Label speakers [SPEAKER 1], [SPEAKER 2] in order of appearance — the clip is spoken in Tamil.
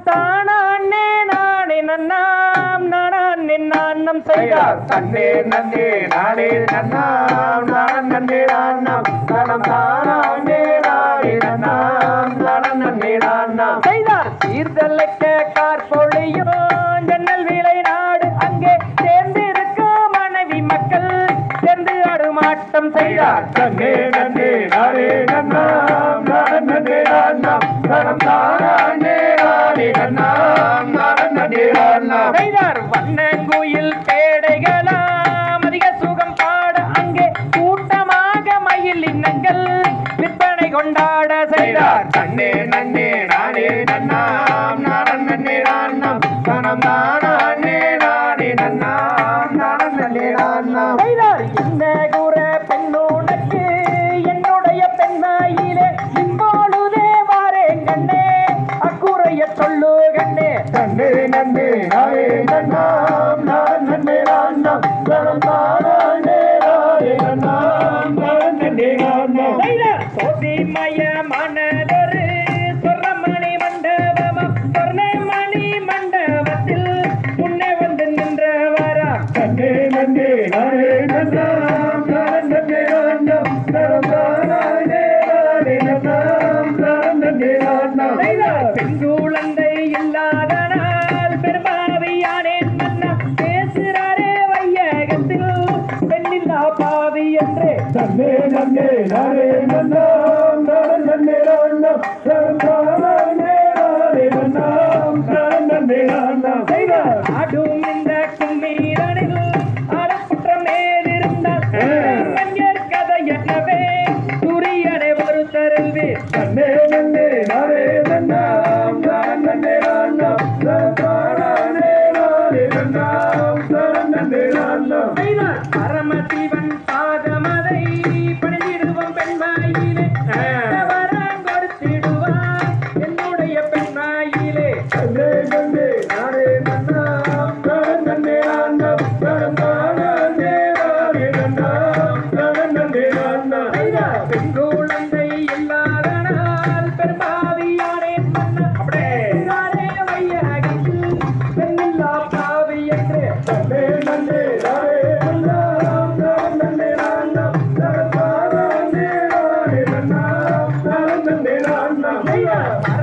[SPEAKER 1] தானே நானே நன்னாம் நானே நானம் செய்தார்
[SPEAKER 2] தன்னே நன்னே நானே நன்னாம் நானம் நன்னே நானம் தனம் தானே நானே நன்னாம் நானம் நன்னே நானம்
[SPEAKER 1] செய்தார் சீர்தலைக்க கார்பொழியோ ஜன்னல் விலை நாடு அங்கே சேர்ந்திருக்க மனைவி மக்கள் சேர்ந்து ஆடுமாட்டம் செய்தார்
[SPEAKER 2] தன்னே நன்னே நானே நன்னாம் நானம் நன்னே நானம் தனம் தானே நானே நன்னாம் நானம் நன்னே நானம்
[SPEAKER 1] செய்தார் வண்ணங்குயில் பேடைகளாம் அதிக சுகம் பாட அங்கே கூட்டமாக மயில் இன்னங்கள் விற்பனை கொண்டாட செய்தார்
[SPEAKER 2] தன்னே நன்னே நானே நன்னாம் நானம் நன்னே நானம் தனம் தானே நானே நன்னாம் நானம் நன்னே நானம்
[SPEAKER 1] செய்தார் என்ன கூற பெண்ணோனுக்கு என்னுடைய பெண்ணாயிலே இப்பொழுதே வாரேன் கண்ணே அக்குறைய சொல்லு கண்ணே
[SPEAKER 2] தன்னே நன்னே நானே நன்னாம் நானம் நன்னே நானம் தனம் தானே நானே நன்னாம் நானம் நன்னே நானம்
[SPEAKER 1] செய்தார் சோதிமயமானதொரு சொர்ணமணி மண்டபம் சொர்ணமணி மண்டபத்தில் முன்னே வந்து நின்றவரா
[SPEAKER 2] தன்னே நன்னே நானே நன்னாம் நானம் நன்னே நானம் தனம் தானே நானே நன்னாம் நானம் நன்னே நானம்
[SPEAKER 1] செய்தார் பெண் குழந்தை இல்லாதனால் பெரும்பாவியானேன் மன்னா பேசுறாரே வையகத்தில் பெண்ணில்லா பாவி என்றே
[SPEAKER 2] தன்னே நன்னே நானே நன்னாம் நானம் நன்னே நானம் தனம் தானே நானே நன்னாம் நானம் நன்னே நானம்
[SPEAKER 1] செய்தார் ஆடும் இந்த கும்மீரனில் ஆடப்புற்ற மேலிருந்தார் மஞ்சள் கதை என்னவே சூரியனை ஒரு தருவே
[SPEAKER 2] தன்னே நன்னே நானே நன்னாம் நானம் நன்னே நானம் தனம் தானே நானே நன்னாம் நானம் நன்னே நானம்
[SPEAKER 1] செய்தார் பரமசிவன் பாதமதை பணிந்திடுவோம் பெண்மாயிலே வரம் கொடுத்திடுவார் என்னுடைய பெண்மாயிலே
[SPEAKER 2] தன்னே நன்னே நானே நன்னாம் நானம் நன்னே நானம் தனம் தானே நானே நன்னாம் நானம் நன்னே நானம்
[SPEAKER 1] செய்தார் பெண் குழந்தை இல்லாதனால் பெரும்பாவியானேன் மன்னா அப்படியே வையகத்தில் பெண்ணில்லா பாவி என்று
[SPEAKER 2] தன்னே நன்னே நானே நன்னாம் நானம் நன்னே நானம் தனம் தானே நானே நன்னாம் நானம் நன்னே நானம்
[SPEAKER 1] செய்தார்